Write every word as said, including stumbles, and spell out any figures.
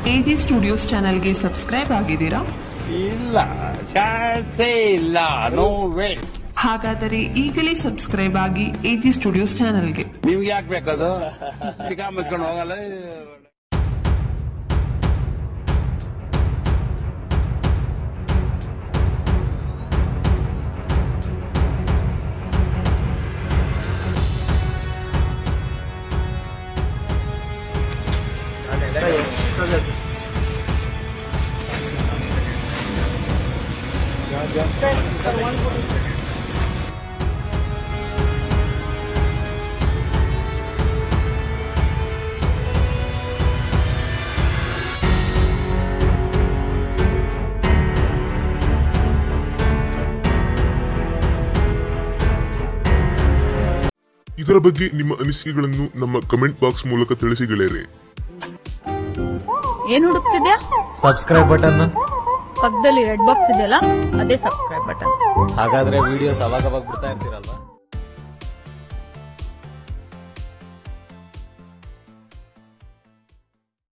AG studios ಚಾನೆಲ್ಗೆ subscribe ಆಗಿದ್ದೀರಾ? ಇಲ್ಲ, ಚಾನ್ಸೇ ಇಲ್ಲ. No way. ಹಾಗಾದರೆ ಈಗಲೇ ಸಬ್ಸ್ಕ್ರೈಬ್ ಆಗಿ ಎಜಿ ಸ್ಟುಡಿಯೋಸ್ ಚಾನೆಲ್ಗೆ. ನಿಮ್ಗೆ ಯಾಕೆ ಬೇಕದು? ಚಿಕ್ಕ ಮುಚ್ಕೊಂಡು ಹೋಗಲ್ಲ. ಇದರ ಬಗ್ಗೆ ನಿಮ್ಮ ಅನಿಸಿಕೆಗಳನ್ನು ನಮ್ಮ ಕಮೆಂಟ್ ಬಾಕ್ಸ್ ಮೂಲಕ ತಿಳಿಸಿ ಗೆಳೆಯರೆ. ಏನ್ ಹುಡುಕ್ತಿದ್ಯಾ? Subscribe button. ಪಕ್ಕದಲ್ಲಿ ರೆಡ್ ಬಾಕ್ಸ್ ಇದೆಯಲ್ಲ, ಅದೇ ಸಬ್ಸ್ಕ್ರೈಬ್ ಬಟನ್. ಹಾಗಾದ್ರೆ ವಿಡಿಯೋಸ್ ಅವಾಗ ಅವಾಗ ಬಿಡ್ತಾ ಇರ್ತೀರಲ್ವಾ?